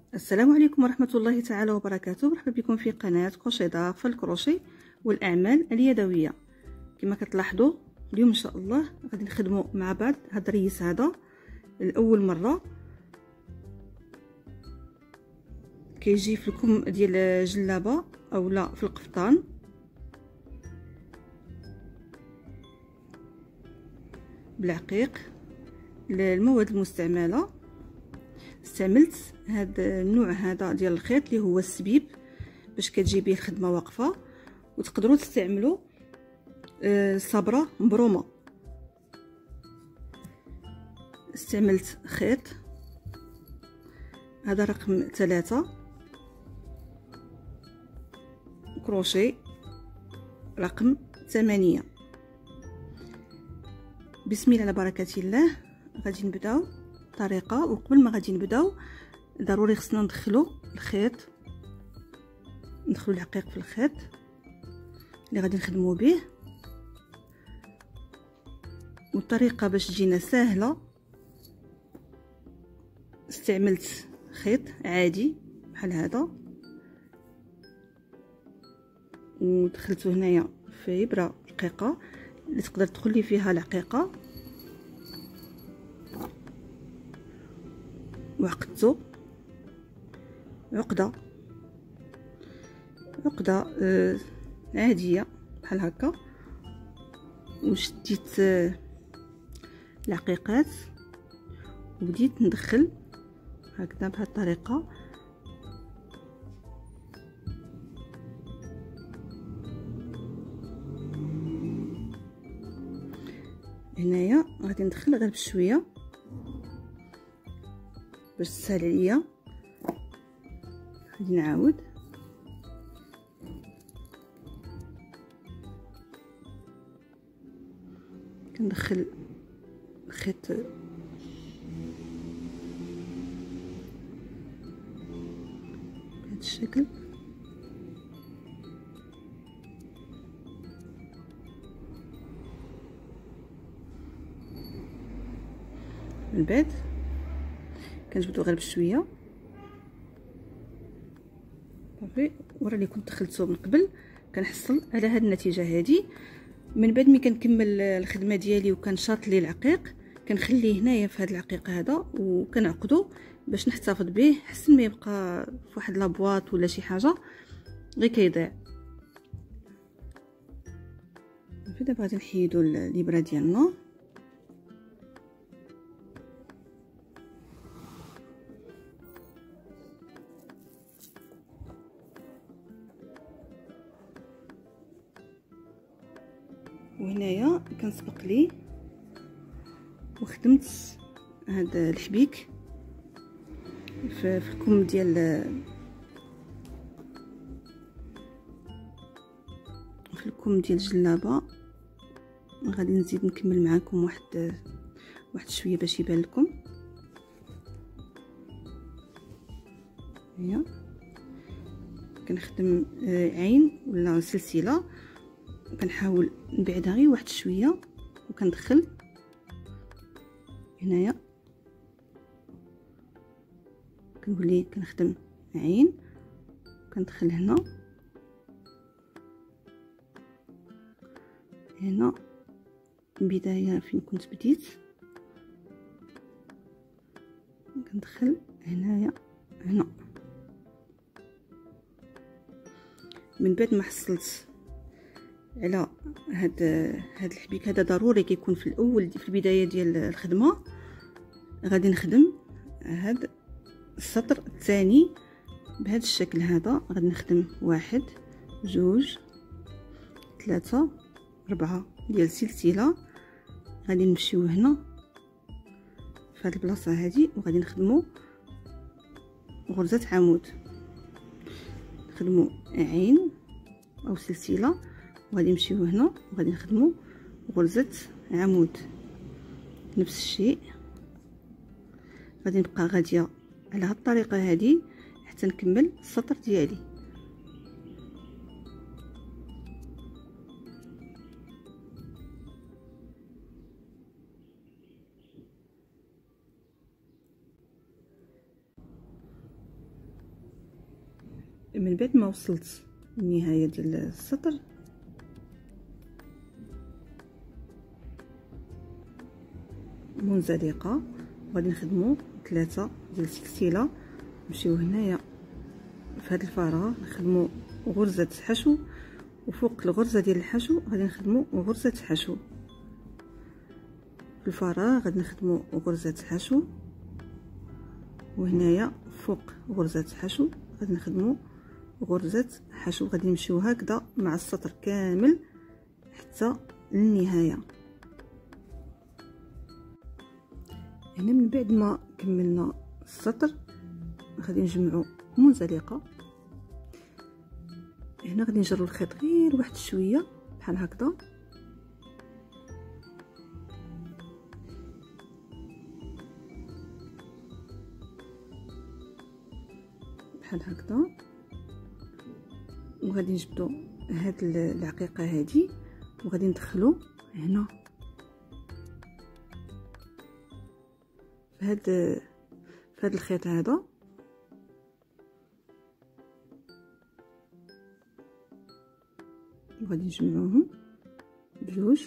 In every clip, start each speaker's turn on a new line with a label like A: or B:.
A: السلام عليكم ورحمة الله تعالى وبركاته. مرحبا بكم في قناة كروشي دار في الكروشي والأعمال اليدوية. كما كتلاحظوا اليوم إن شاء الله غادي نخدموا مع بعض هاد الريس هذا لأول مرة. كيجي في الكم ديال الجلابة أولا في القفطان. بالعقيق. المواد المستعملة استعملت هذا النوع هذا ديال الخيط اللي هو السبيب باش كتجي به الخدمه واقفه، وتقدروا تستعملوا صبره مبرومه. استعملت خيط هذا رقم 3، كروشي رقم 8. بسم الله على بركه الله. غادي نبداو طريقه، وقبل ما غادي نبداو ضروري خصنا ندخلو الخيط، ندخلو العقيق في الخيط اللي غادي نخدمو به. والطريقه باش تجينا سهله استعملت خيط عادي بحال هذا، ودخلته هنايا في ابره رقيقه اللي تقدر تدخلي فيها العقيقه، وعقدته عقده عاديه بحال هكا، وشديت العقيقات وبديت ندخل هكذا بهذه الطريقه. هنايا غادي ندخل غير بشويه باش تسهل عليا. غادي نعاود كندخل الخيط بهذا الشكل. من بعد كنجبدو غير بشويه صافي. ورا اللي كنت دخلته من قبل كنحصل على هاد النتيجه هادي. من بعد ملي كنكمل الخدمه ديالي وكنشاط لي العقيق كنخليه هنايا في هاد العقيق هذا وكنعقدو باش نحتفظ به حسن ما يبقى في واحد لابواط ولا شي حاجه غير كيضيع. دابا غادي نحيدو الابره ديالنا. وهنايا كنسبق لي وخدمت هذا الحبيك في الكم ديال الجلابه. غادي نزيد نكمل معكم واحد شويه باش يبان لكم. هيا كنخدم عين ولا سلسله، كنحاول نبعدها غير واحد شويه وكندخل هنايا. كنولي كنخدم عين كندخل هنا البدايه فين كنت بديت، كندخل هنايا هنا. من بعد ما حصلت على هاد الحبيك هذا ضروري كيكون في الاول في البدايه ديال الخدمه. غادي نخدم هاد السطر الثاني بهذا الشكل هذا. غادي نخدم 1 2 3 4 ديال سلسله. غادي نمشيو هنا في هاد البلاصه هادي وغادي نخدمو غرزه عمود. نخدمو عين او سلسله وغادي نمشيو هنا وغادي نخدمو غرزه عمود. نفس الشيء غادي نبقى غاديه على هاد الطريقه هادي حتى نكمل السطر ديالي. من بعد ما وصلت للنهايه ديال السطر منزلقه، غادي نخدموا 3 ديال التكسيله. نمشيو هنايا في هذا الفراغ نخدموا غرزه حشو، وفوق الغرزه ديال الحشو غادي نخدموا غرزه حشو. في الفراغ غادي نخدموا غرزه حشو، وهنايا فوق غرزه حشو غادي نخدموا غرزه حشو. غادي نمشيو هكذا مع السطر كامل حتى للنهايه. هنا من بعد ما كملنا السطر غادي نجمعوا منزلقه. هنا غادي نجروا الخيط غير واحد شويه بحال هكذا، بحال هكذا، وغادي نجبدوا هاد العقيقه هادي وغادي ندخلو هنا في هاد الخيط هذا. وغادي نجمعوهم بجوج،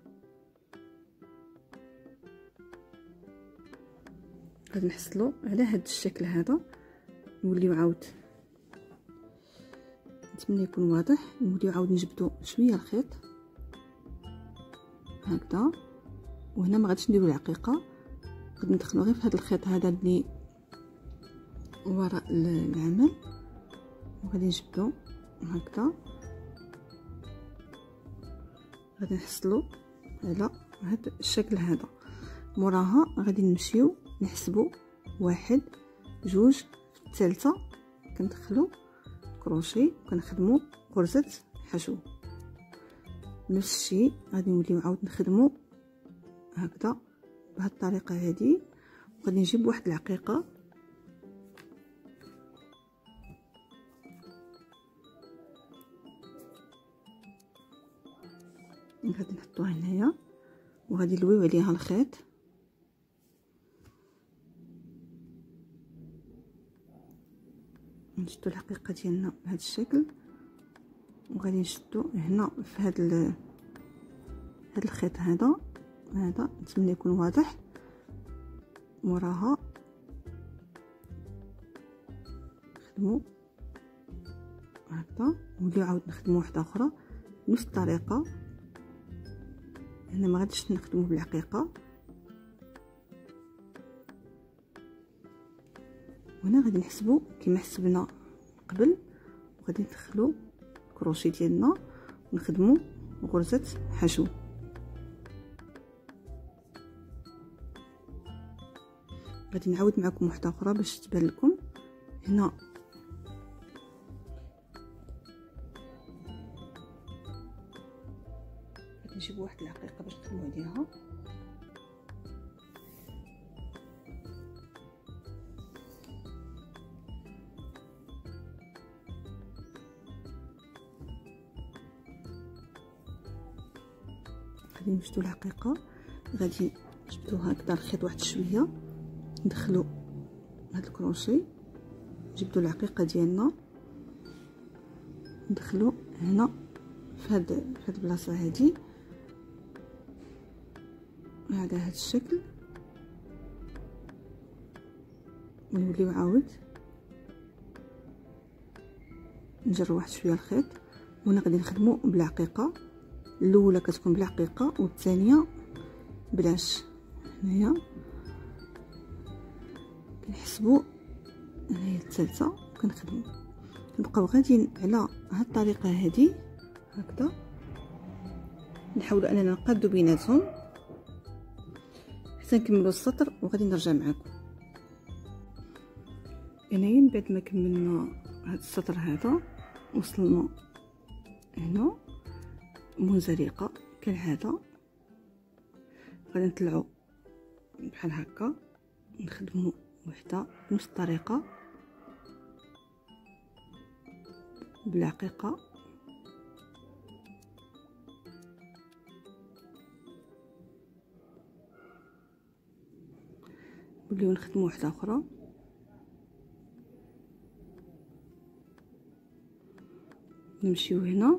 A: غادي نحصلوا على هاد الشكل هذا. نوليو عاود، نتمنى يكون واضح، نوليو عاود نجبدوا شويه الخيط هكذا. وهنا ما غاديش نديروا العقيقه، غادي ندخلوا غير في هذا الخيط هذا اللي وراء العمل، وغادي نجبدوا هكذا. غادي نحصلوا على هذا الشكل هذا. موراها غادي نمشيو نحسبوا 1 2 في الثالثه كندخلوا كروشي وكنخدموا غرزه حشو. نفس الشيء غادي نوليو عاود نخدموا هكذا بهذه الطريقه هذه. وغادي نجيب واحد العقيقه غادي نحطوها هنايا، وغادي نلويو عليها الخيط. نشدو الحقيقه ديالنا بهذا الشكل، وغادي نشدو هنا في هذا الخيط هذا نتمنى يكون واضح. موراها نخدمو هكذا، ونوليو عاود نخدمو واحده اخرى بنفس الطريقه. هنا ما غاديش نخدمو بالعقيقه، وهنا غادي نحسبو كما حسبنا قبل، وغادي ندخلو الكروشي ديالنا ونخدمو غرزه حشو. غادي نعاود معكم واحده اخرى باش تبان لكم. هنا غادي نجيب واحد العقيقه باش نخدمو عليها. غادي نشدو الحقيقه، غادي نجبدو هكذا الخيط واحد شويه، ندخلو هاد الكروشي، نجبدو العقيقه ديالنا ندخلو هنا في هاد البلاصه هادي على هاد الشكل، ونوليو عاود نجرو واحد شويه الخيط. وهنا غادي نخدمو بالعقيقه، الاولى كتكون بالعقيقه والثانيه بلاش. هنايا كنحسبوا هنايا الثالثه وكنخدموا. نبقاو غاديين على هاد الطريقه هذه هكذا، نحاولوا اننا نقادو بيناتهم حتى نكملوا السطر، وغادي نرجع معكم. هنايا من بعد ما كملنا هاد السطر هذا وصلنا هنا منزلقه كالعاده. غادي نطلعوا بحال هكا، نخدموا وحده بنفس الطريقه بالعقيقه، نوليو نخدموا وحده اخرى. نمشيو هنا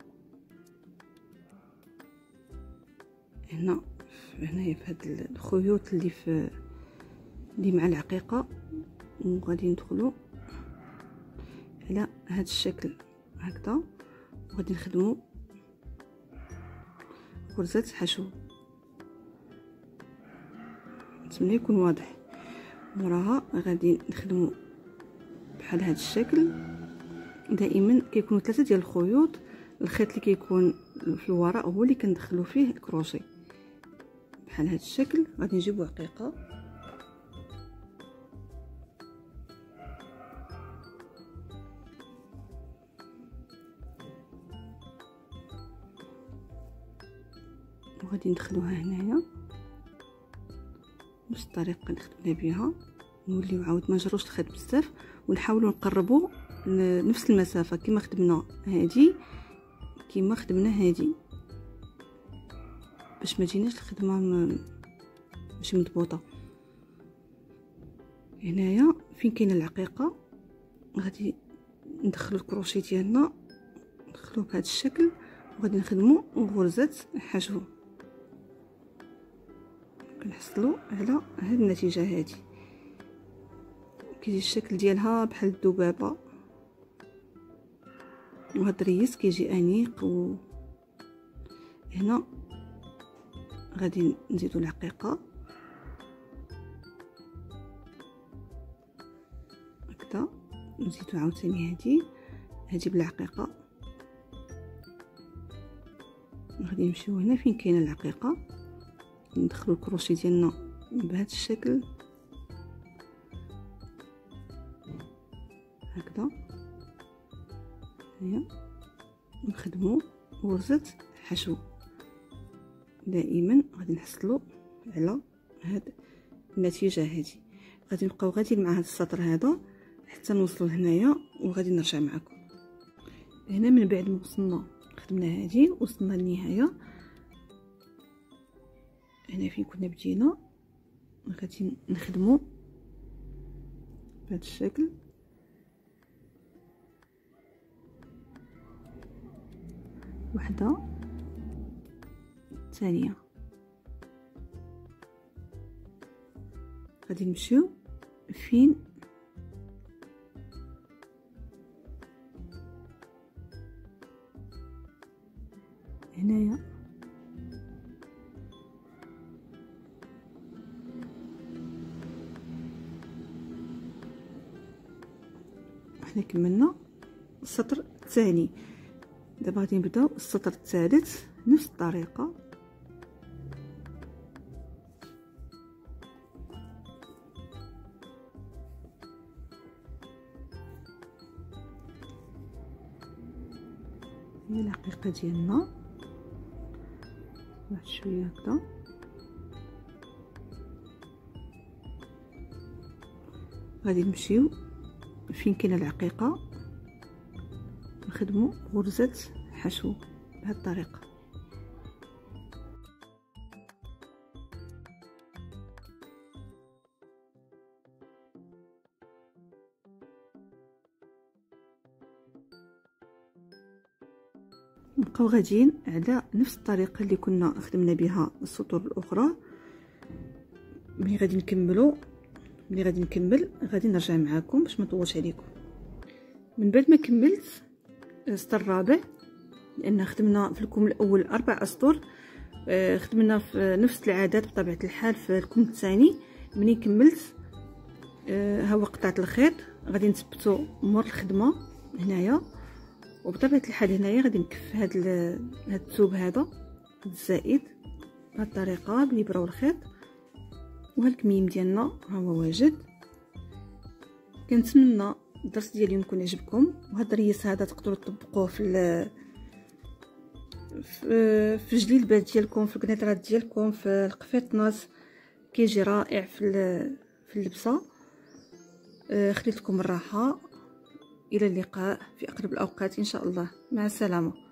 A: هنايا في هاد الخيوط اللي مع العقيقه، وغادي ندخلو على هاد الشكل هكذا، وغادي نخدمو غرزة حشو. نتمنى يكون واضح. موراها غادي نخدمو بحال هاد الشكل. دائما كيكونوا 3 ديال الخيوط، الخيط اللي كيكون في الوراء هو اللي كندخلو فيه الكروشي بحال هاد الشكل. غادي نجيبو عقيقه وغادي ندخلوها هنايا بنفس الطريقه اللي خدمنا بها. نوليو عاود ما نجروش الخيط بزاف، ونحاولوا نقربوا نفس المسافه كما خدمنا هادي كما خدمنا هادي، باش ما تجيناش الخدمه ماشي مضبوطه. هنايا فين كاينه العقيقه غادي ندخلوا الكروشي ديالنا، ندخلوه بهذا الشكل، وغادي نخدموا غرزه حشو. كنحصلوا على هاد النتيجه هادي، كيجي الشكل ديالها بحال الذبابه، وهاد الريس كيجي انيق. هنا غادي نزيدو العقيقه هكذا، نزيدو عاوتاني هادي بالعقيقه. غادي نمشيو هنا فين كاينه العقيقه، ندخلو الكروشي ديالنا بهذا الشكل هكذا. هيا نخدمو غرزة حشو. دائما غادي نحصلوا على هاد النتيجه هادي. غادي نبقاو غادي مع هاد السطر هذا حتى نوصلوا لهنايا، وغادي نرجع معكم. هنا من بعد ما وصلنا خدمنا هادي، وصلنا للنهايه. هنا فين كنا بدينا غادي نخدمو بهذا الشكل. وحده ثانيه غادي نمشيو فين هنايا حنا كملنا السطر الثاني. دابا غادي نبداو السطر الثالث نفس الطريقه. هي العقيقه ديالنا واحد شويه هكذا. غادي نمشيو فين كاينه العقيقه نخدمو غرزة حشو بهذه الطريقه. نبقاو غاديين على نفس الطريقه اللي كنا خدمنا بها السطور الاخرى. ملي غادي نكمل غادي نرجع معكم باش ما نطولش عليكم. من بعد ما كملت السطر الرابع، لان خدمنا في الكم الاول 4 اسطر، خدمنا في نفس العدد بطبيعه الحال في الكم الثاني. ملي كملت ها هو قطعه الخيط غادي نثبتو مور الخدمه هنايا، وبطبيعه الحال هنايا غادي نكف هاد الثوب هذا الزائد بهذه الطريقه بالابره والخيط. وها الكميم ديالنا ها هو واجد. كنتمنى الدرس ديال اليوم يكون عجبكم، وهذا الريس هذا تقدروا تطبقوه في جليلبات ديالكم، في الكنيطرات ديالكم، في القفيطناس، كيجي رائع في اللبسه. خليت لكم الراحه، الى اللقاء في اقرب الاوقات ان شاء الله. مع السلامه.